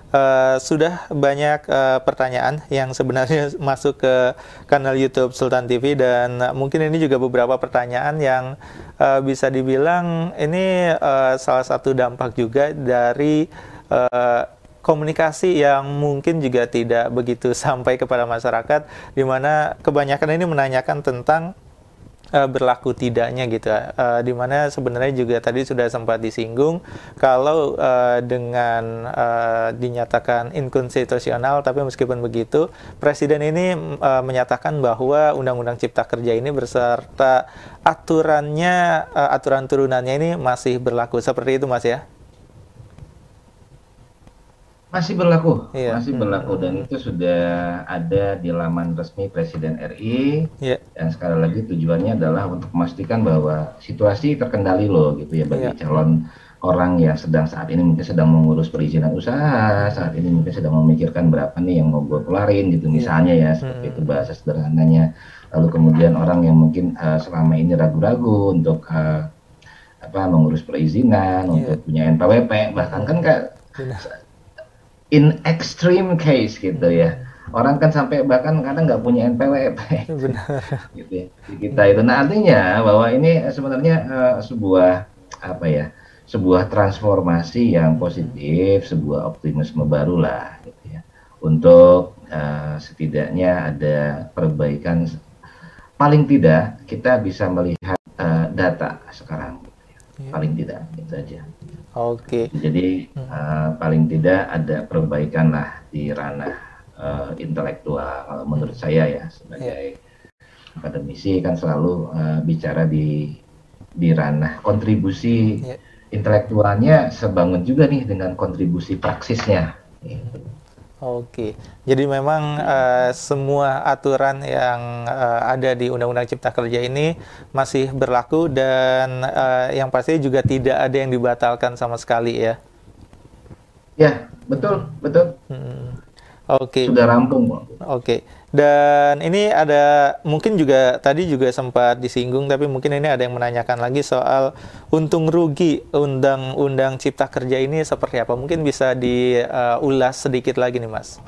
Sudah banyak pertanyaan yang sebenarnya masuk ke kanal YouTube Sultan TV, dan mungkin ini juga beberapa pertanyaan yang bisa dibilang ini salah satu dampak juga dari komunikasi yang mungkin juga tidak begitu sampai kepada masyarakat, di mana kebanyakan ini menanyakan tentang berlaku tidaknya gitu, di mana sebenarnya juga tadi sudah sempat disinggung kalau dengan dinyatakan inkonstitusional, tapi meskipun begitu Presiden ini menyatakan bahwa Undang-Undang Cipta Kerja ini beserta aturannya, aturan turunannya ini masih berlaku, seperti itu Mas ya? Masih berlaku, Iya. masih berlaku, dan itu sudah ada di laman resmi Presiden RI. Iya. Dan sekali lagi tujuannya adalah untuk memastikan bahwa situasi terkendali loh gitu ya, bagi Iya. calon orang yang sedang saat ini mungkin sedang mengurus perizinan usaha, saat ini mungkin sedang memikirkan berapa nih yang mau gue keluarin gitu misalnya ya, seperti itu bahasa sederhananya. Lalu kemudian orang yang mungkin selama ini ragu-ragu untuk mengurus perizinan, untuk punya NPWP, bahkan kan in extreme case gitu ya, orang kan sampai bahkan kadang nggak punya NPWP. Benar. Gitu ya, di kita itu. Nah, artinya bahwa ini sebenarnya sebuah sebuah transformasi yang positif, sebuah optimisme baru lah gitu ya, untuk setidaknya ada perbaikan. Paling tidak kita bisa melihat data sekarang gitu ya. Paling tidak itu aja. Oke. Jadi paling tidak ada perbaikan lah di ranah intelektual. Kalau menurut saya ya, sebagai akademisi kan selalu bicara di ranah kontribusi intelektualnya sebangun juga nih dengan kontribusi praksisnya. Gitu. Oke, jadi memang semua aturan yang ada di Undang-Undang Cipta Kerja ini masih berlaku, dan yang pasti juga tidak ada yang dibatalkan sama sekali ya. Ya, betul. Oke. Sudah rampung kok. Oke. Dan ini ada, mungkin juga tadi juga sempat disinggung, tapi mungkin ini ada yang menanyakan lagi soal untung rugi Undang-Undang Cipta Kerja ini seperti apa. Mungkin bisa diulas sedikit lagi nih Mas.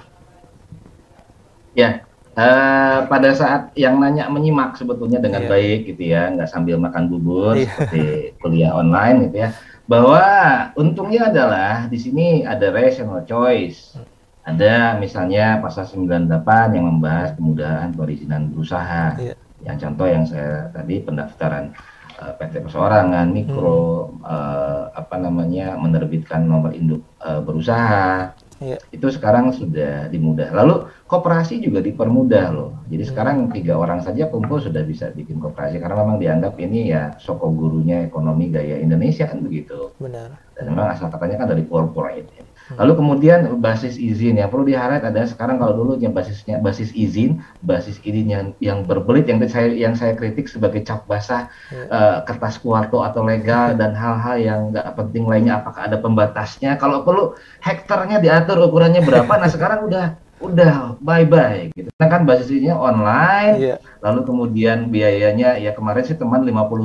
Ya, pada saat yang nanya menyimak sebetulnya dengan baik gitu ya, nggak sambil makan bubur seperti kuliah online gitu ya, bahwa untungnya adalah di sini ada rational choice. Ada misalnya pasal 98 yang membahas kemudahan perizinan berusaha. Yang contoh yang saya tadi, pendaftaran PT perseorangan, mikro, menerbitkan nomor induk berusaha. Itu sekarang sudah dimudah. Lalu koperasi juga dipermudah loh. Jadi sekarang 3 orang saja kumpul sudah bisa bikin koperasi, karena memang dianggap ini ya soko gurunya ekonomi gaya Indonesia kan begitu. Benar. Dan memang asal katanya kan dari corporate. Lalu kemudian basis izin, yang perlu di-highlight ada sekarang, kalau dulu yang basis izin yang berbelit, yang saya kritik sebagai cap basah, kertas kuarto atau legal dan hal-hal yang nggak penting lainnya, apakah ada pembatasnya, kalau perlu hektarnya diatur ukurannya berapa. Nah sekarang udah bye-bye gitu. Nah kan basisnya online, lalu kemudian biayanya ya kemarin sih teman 50.000,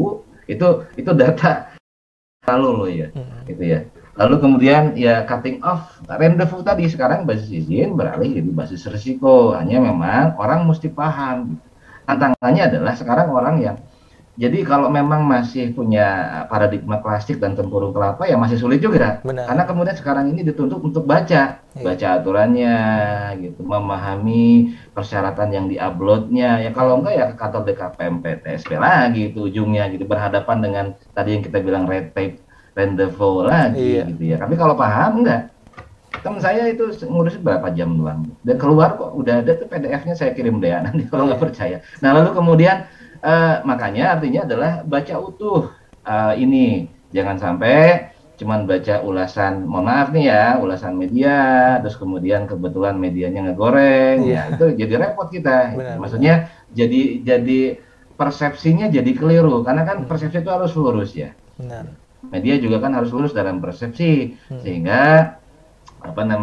itu data lalu loh ya, gitu ya. Lalu kemudian ya cutting off rendezvous tadi, sekarang basis izin beralih jadi basis risiko. Hanya memang orang mesti paham. Tantangannya adalah sekarang orang yang, jadi kalau memang masih punya paradigma klasik dan tempurung kelapa ya masih sulit juga. Benar. Karena kemudian sekarang ini dituntut untuk baca aturannya gitu, memahami persyaratan yang diuploadnya. Ya kalau enggak ya ke kantor DKPM PTSP lagi itu ujungnya gitu, berhadapan dengan tadi yang kita bilang red tape rendezvous lagi gitu ya. Tapi kalau paham enggak, teman saya itu ngurusin berapa jam doang, dan keluar kok udah ada tuh PDF-nya, saya kirim deh nanti kalau nggak percaya. Nah lalu kemudian makanya artinya adalah baca utuh ini, jangan sampai cuman baca ulasan, mohon maaf nih ya, ulasan media, terus kemudian kebetulan medianya ngegoreng, ya itu jadi repot kita. Benar, maksudnya jadi persepsinya jadi keliru, karena kan persepsi itu harus lurus ya. Benar. Media juga kan harus lurus dalam persepsi, sehingga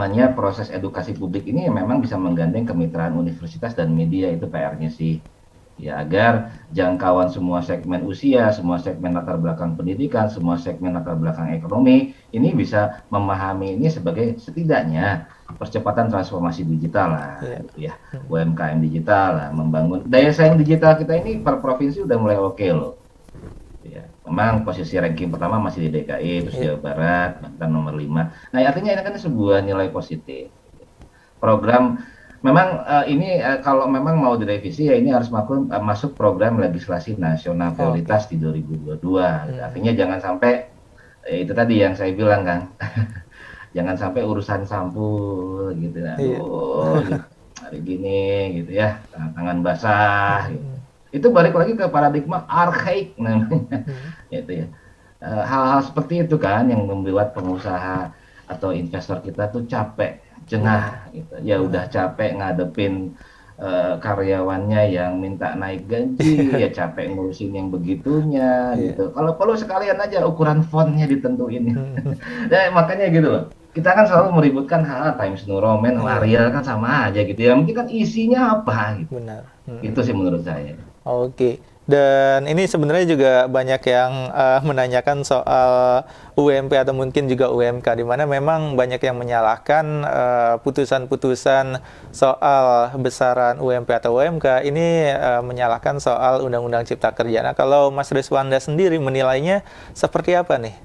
proses edukasi publik ini memang bisa menggandeng kemitraan universitas dan media, itu PR-nya sih ya agar jangkauan semua segmen usia, semua segmen latar belakang pendidikan, semua segmen latar belakang ekonomi ini bisa memahami ini sebagai setidaknya percepatan transformasi digital lah, gitu ya, UMKM digital lah, membangun daya saing digital kita ini per provinsi udah mulai oke loh. Ya, memang posisi ranking pertama masih di DKI, terus Jawa Barat, Banten nomor 5. Nah, artinya ini kan sebuah nilai positif. Program memang ini kalau memang mau direvisi ya ini harus masuk program legislasi nasional prioritas di 2022. Artinya jangan sampai itu tadi yang saya bilang kan, jangan sampai urusan sampul gitu, aduh, hari gini gitu ya, tangan basah. Gitu. Itu balik lagi ke paradigma arkaik namanya, gitu ya. Hal-hal seperti itu kan yang membuat pengusaha atau investor kita tuh capek, jengah gitu. Ya udah capek ngadepin karyawannya yang minta naik gaji, ya capek ngurusin yang begitunya gitu. Kalau perlu sekalian aja ukuran fontnya ditentuin. Ya, makanya gitu loh. Kita kan selalu meributkan hal Times New Roman, Arial kan sama aja gitu ya. Mungkin kan isinya apa gitu. Benar. Itu sih menurut saya. Oke. Dan ini sebenarnya juga banyak yang menanyakan soal UMP atau mungkin juga UMK, di mana memang banyak yang menyalahkan putusan-putusan soal besaran UMP atau UMK ini menyalahkan soal Undang-Undang Cipta Kerja. Nah, kalau Mas Riswanda sendiri menilainya seperti apa nih?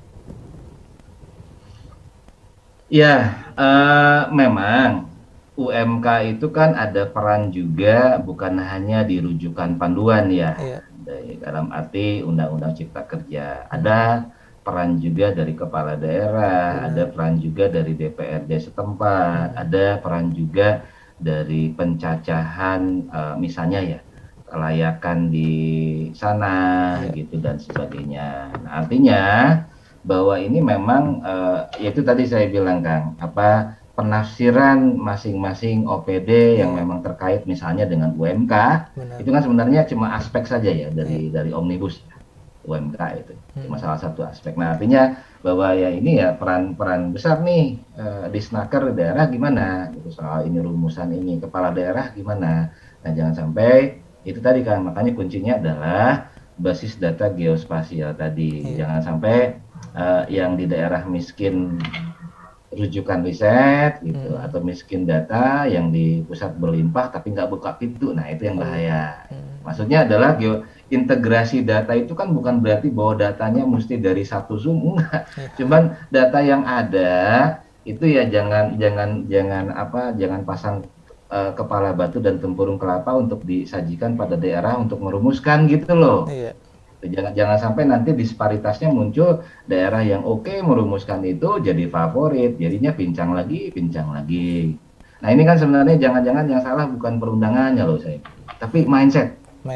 Ya, memang UMK itu kan ada peran juga, bukan hanya di rujukan panduan ya. Dalam arti Undang-Undang Cipta Kerja, ada peran juga dari kepala daerah, ada peran juga dari DPRD setempat, ada peran juga dari pencacahan misalnya ya kelayakan di sana gitu dan sebagainya. Nah, artinya bahwa ini memang yaitu tadi saya bilang Kang, penafsiran masing-masing OPD yang memang terkait misalnya dengan UMK. Itu kan sebenarnya cuma aspek saja ya dari omnibus UMK itu, cuma salah satu aspek. Nah, artinya bahwa ya ini ya peran besar nih di Snaker daerah gimana gitu, soal ini rumusan ini kepala daerah gimana. Nah, jangan sampai itu tadi kan, makanya kuncinya adalah basis data geospasial tadi. Jangan sampai yang di daerah miskin rujukan riset gitu, atau miskin data yang di pusat berlimpah tapi nggak buka pintu. Nah, itu yang bahaya. Maksudnya adalah integrasi data itu kan bukan berarti bahwa datanya mesti dari satu zoom, enggak. Cuman data yang ada itu ya jangan pasang kepala batu dan tempurung kelapa untuk disajikan pada daerah untuk merumuskan gitu loh. Jangan sampai nanti disparitasnya muncul, daerah yang oke merumuskan itu jadi favorit, jadinya pincang lagi. Nah, ini kan sebenarnya jangan-jangan yang salah bukan perundangannya loh saya, tapi mindset.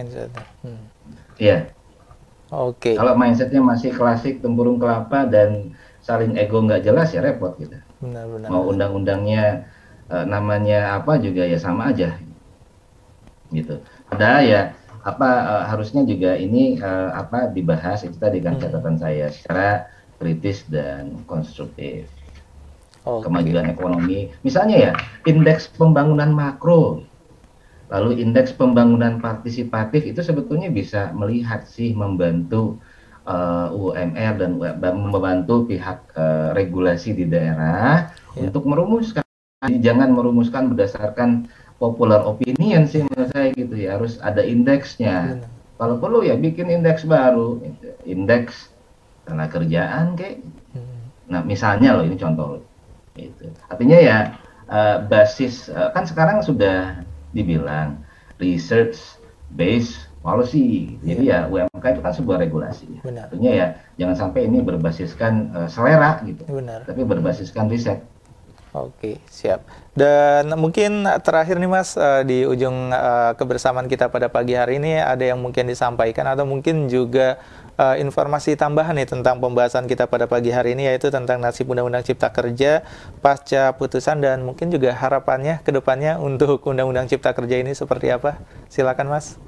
Iya. Oke. Kalau mindsetnya masih klasik tempurung kelapa dan saling ego nggak jelas ya repot gitu. Benar. Mau undang-undangnya namanya apa juga ya sama aja. Gitu. Padahal ya harusnya juga ini dibahas itu tadi kan catatan saya secara kritis dan konstruktif. Kemajuan ekonomi, misalnya ya indeks pembangunan makro, lalu indeks pembangunan partisipatif itu sebetulnya bisa melihat sih membantu UMR dan membantu pihak regulasi di daerah untuk merumuskan. Jangan merumuskan berdasarkan popular opinion sih menurut saya gitu ya, harus ada indeksnya. Kalau perlu ya bikin indeks baru, indeks tenaga kerjaan kayak. Nah, misalnya loh, ini contoh itu. Artinya ya basis kan sekarang sudah dibilang research based policy. Jadi ya UMK itu kan sebuah regulasi. Artinya ya jangan sampai ini berbasiskan selera gitu. Tapi berbasiskan riset. Oke, siap. Dan mungkin terakhir nih Mas, di ujung kebersamaan kita pada pagi hari ini ada yang mungkin disampaikan atau mungkin juga informasi tambahan nih tentang pembahasan kita pada pagi hari ini, yaitu tentang nasib Undang-Undang Cipta Kerja pasca putusan dan mungkin juga harapannya ke depannya untuk Undang-Undang Cipta Kerja ini seperti apa? Silakan Mas.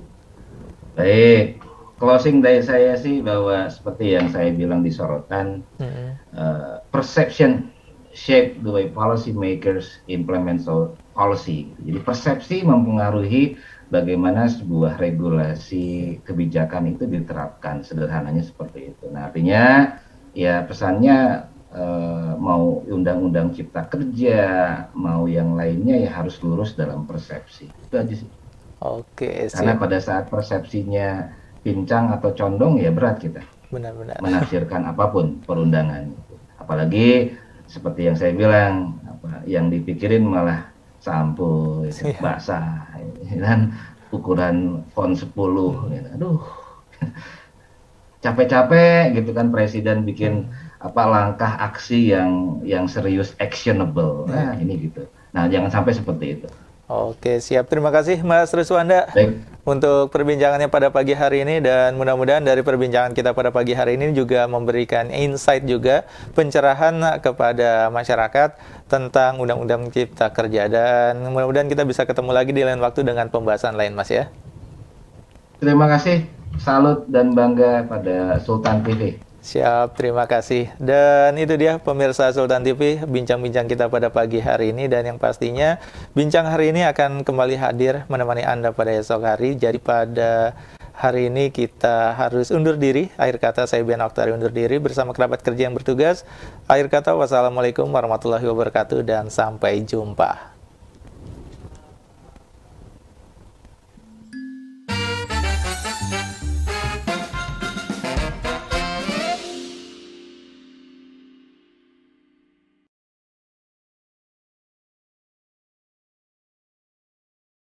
Baik, closing dari saya sih bahwa seperti yang saya bilang di sorotan, perception shape the way policy makers implement policy. Jadi persepsi mempengaruhi bagaimana sebuah regulasi kebijakan itu diterapkan, sederhananya seperti itu. Nah, artinya ya pesannya mau undang-undang cipta kerja, mau yang lainnya ya harus lurus dalam persepsi. Itu aja sih. Oke, Karena siap. pada saat persepsinya pincang atau condong ya berat kita Benar-benar. menafsirkan apapun perundangan. Apalagi seperti yang saya bilang, yang dipikirin malah sampo, gitu, basah, dan ukuran font 10, gitu. Aduh, capek-capek gitu kan presiden bikin langkah aksi yang serius, actionable. Nah, ini gitu. Nah, jangan sampai seperti itu. Oke, siap. Terima kasih Mas Ruswanda Baik. untuk perbincangannya pada pagi hari ini, dan mudah-mudahan dari perbincangan kita pada pagi hari ini juga memberikan insight juga, pencerahan kepada masyarakat tentang Undang-Undang Cipta Kerja, dan mudah-mudahan kita bisa ketemu lagi di lain waktu dengan pembahasan lain, Mas ya. Terima kasih, salut dan bangga pada Sultan TV. Siap, terima kasih. Dan itu dia pemirsa Sultan TV, bincang-bincang kita pada pagi hari ini, dan yang pastinya bincang hari ini akan kembali hadir menemani Anda pada esok hari. Jadi pada hari ini kita harus undur diri. Akhir kata, saya Bian Oktario undur diri bersama kerabat kerja yang bertugas. Akhir kata, wassalamualaikum warahmatullahi wabarakatuh dan sampai jumpa.